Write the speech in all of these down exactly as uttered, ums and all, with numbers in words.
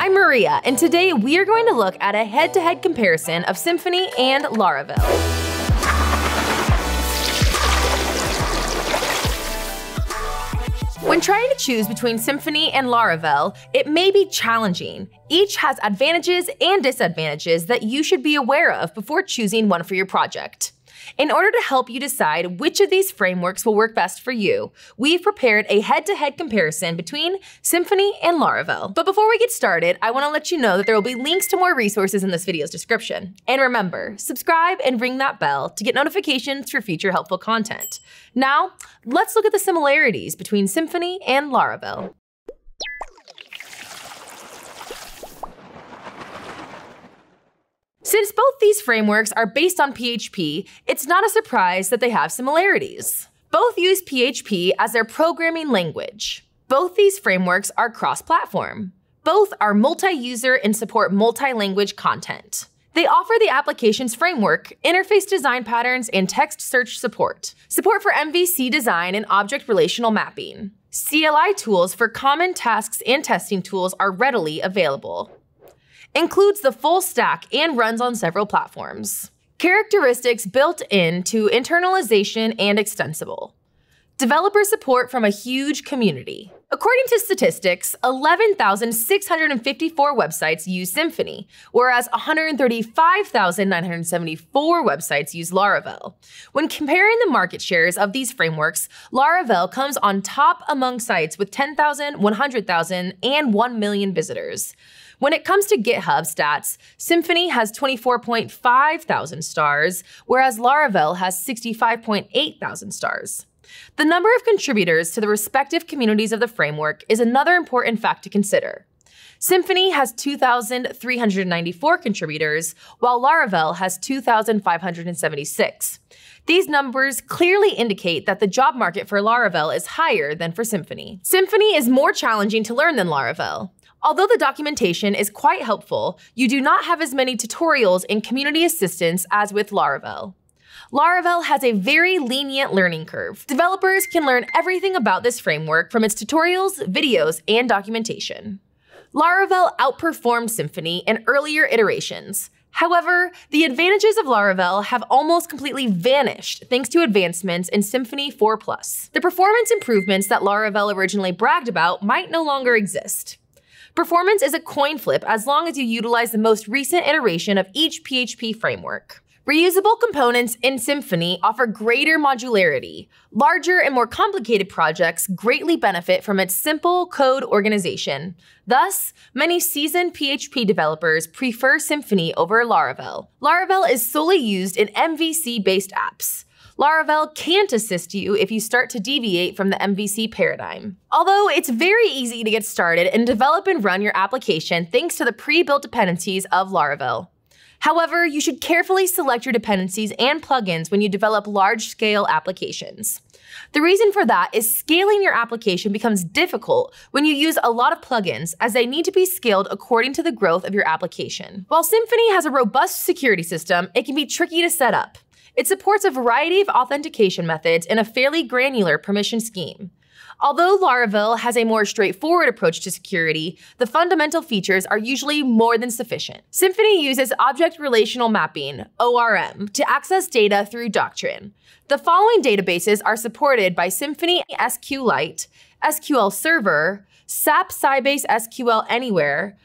I'm Maria, and today we are going to look at a head-to-head comparison of Symfony and Laravel. When trying to choose between Symfony and Laravel, it may be challenging. Each has advantages and disadvantages that you should be aware of before choosing one for your project. In order to help you decide which of these frameworks will work best for you, we've prepared a head-to-head comparison between Symfony and Laravel. But before we get started, I want to let you know that there will be links to more resources in this video's description. And remember, subscribe and ring that bell to get notifications for future helpful content. Now, let's look at the similarities between Symfony and Laravel. Since both these frameworks are based on P H P, it's not a surprise that they have similarities. Both use P H P as their programming language. Both these frameworks are cross-platform. Both are multi-user and support multi-language content. They offer the application's framework, interface design patterns, and text search support. Support for M V C design and object relational mapping. C L I tools for common tasks and testing tools are readily available. Includes the full stack and runs on several platforms. Characteristics built into internalization and extensible. Developer support from a huge community. According to statistics, eleven thousand six hundred fifty-four websites use Symfony, whereas one hundred thirty-five thousand nine hundred seventy-four websites use Laravel. When comparing the market shares of these frameworks, Laravel comes on top among sites with ten thousand, one hundred thousand, and one million visitors. When it comes to GitHub stats, Symfony has twenty-four point five thousand stars, whereas Laravel has sixty-five point eight thousand stars. The number of contributors to the respective communities of the framework is another important fact to consider. Symfony has two thousand three hundred ninety-four contributors, while Laravel has two thousand five hundred seventy-six. These numbers clearly indicate that the job market for Laravel is higher than for Symfony. Symfony is more challenging to learn than Laravel. Although the documentation is quite helpful, you do not have as many tutorials and community assistance as with Laravel. Laravel has a very lenient learning curve. Developers can learn everything about this framework from its tutorials, videos, and documentation. Laravel outperformed Symfony in earlier iterations. However, the advantages of Laravel have almost completely vanished thanks to advancements in Symfony four plus. The performance improvements that Laravel originally bragged about might no longer exist. Performance is a coin flip as long as you utilize the most recent iteration of each P H P framework. Reusable components in Symfony offer greater modularity. Larger and more complicated projects greatly benefit from its simple code organization. Thus, many seasoned P H P developers prefer Symfony over Laravel. Laravel is solely used in M V C-based apps. Laravel can't assist you if you start to deviate from the M V C paradigm. Although it's very easy to get started and develop and run your application thanks to the pre-built dependencies of Laravel. However, you should carefully select your dependencies and plugins when you develop large-scale applications. The reason for that is scaling your application becomes difficult when you use a lot of plugins, as they need to be scaled according to the growth of your application. While Symfony has a robust security system, it can be tricky to set up. It supports a variety of authentication methods and a fairly granular permission scheme. Although Laravel has a more straightforward approach to security, the fundamental features are usually more than sufficient. Symfony uses object relational mapping, O R M, to access data through Doctrine. The following databases are supported by Symfony SQLite, S Q L Server, S A P Sybase S Q L Anywhere,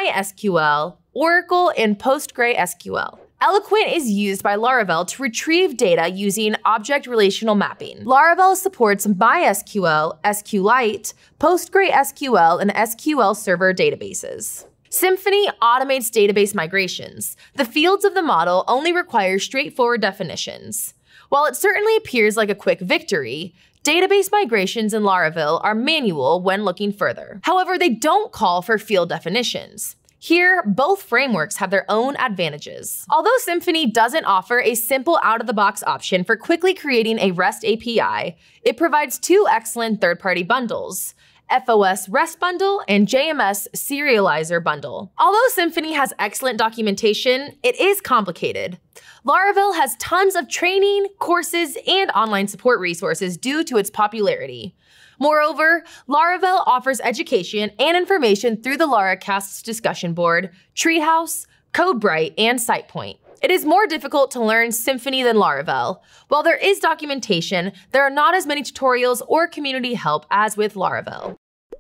MySQL, Oracle, and PostgreSQL. Eloquent is used by Laravel to retrieve data using object relational mapping. Laravel supports MySQL, SQLite, PostgreSQL, and S Q L Server databases. Symfony automates database migrations. The fields of the model only require straightforward definitions. While it certainly appears like a quick victory, database migrations in Laravel are manual when looking further. However, they don't call for field definitions. Here, both frameworks have their own advantages. Although Symfony doesn't offer a simple out-of-the-box option for quickly creating a REST A P I, it provides two excellent third-party bundles, F O S REST Bundle and J M S Serializer Bundle. Although Symfony has excellent documentation, it is complicated. Laravel has tons of training, courses, and online support resources due to its popularity. Moreover, Laravel offers education and information through the Laracast's discussion board, Treehouse, CodeBright, and SitePoint. It is more difficult to learn Symfony than Laravel. While there is documentation, there are not as many tutorials or community help as with Laravel.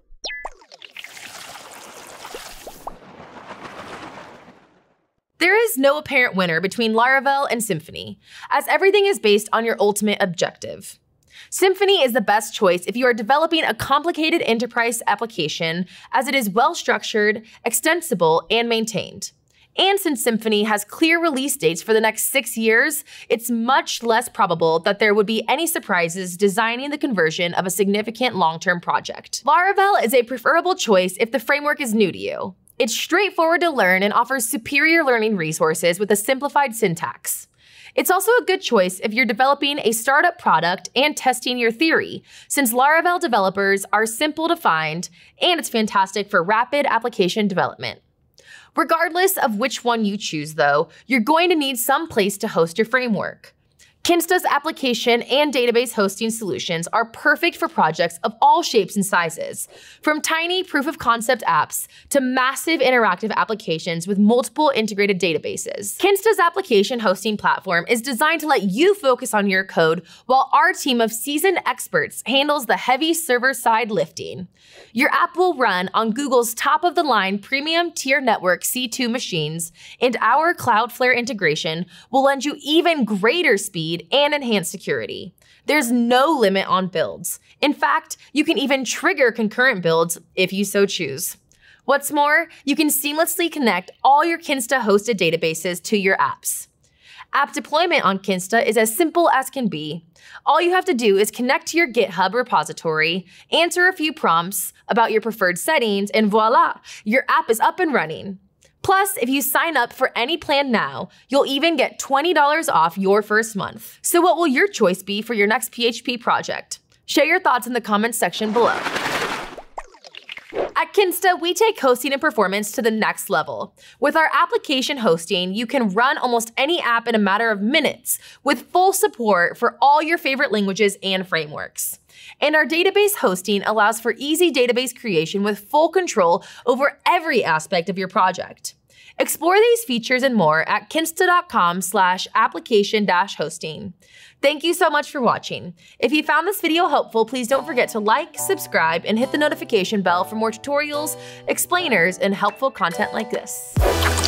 There is no apparent winner between Laravel and Symfony, as everything is based on your ultimate objective. Symfony is the best choice if you are developing a complicated enterprise application, as it is well-structured, extensible, and maintained. And since Symfony has clear release dates for the next six years, it's much less probable that there would be any surprises designing the conversion of a significant long-term project. Laravel is a preferable choice if the framework is new to you. It's straightforward to learn and offers superior learning resources with a simplified syntax. It's also a good choice if you're developing a startup product and testing your theory, since Laravel developers are simple to find, and it's fantastic for rapid application development. Regardless of which one you choose, though, you're going to need some place to host your framework. Kinsta's application and database hosting solutions are perfect for projects of all shapes and sizes, from tiny proof-of-concept apps to massive interactive applications with multiple integrated databases. Kinsta's application hosting platform is designed to let you focus on your code, while our team of seasoned experts handles the heavy server-side lifting. Your app will run on Google's top-of-the-line premium tier network C two machines, and our Cloudflare integration will lend you even greater speed and enhanced security. There's no limit on builds. In fact, you can even trigger concurrent builds if you so choose. What's more, you can seamlessly connect all your Kinsta hosted databases to your apps. App deployment on Kinsta is as simple as can be. All you have to do is connect to your GitHub repository, answer a few prompts about your preferred settings, and voila, your app is up and running. Plus, if you sign up for any plan now, you'll even get twenty dollars off your first month. So what will your choice be for your next P H P project? Share your thoughts in the comments section below. At Kinsta, we take hosting and performance to the next level. With our application hosting, you can run almost any app in a matter of minutes, with full support for all your favorite languages and frameworks. And our database hosting allows for easy database creation with full control over every aspect of your project. Explore these features and more at kinsta.com slash application dash hosting. Thank you so much for watching. If you found this video helpful, please don't forget to like, subscribe, and hit the notification bell for more tutorials, explainers, and helpful content like this.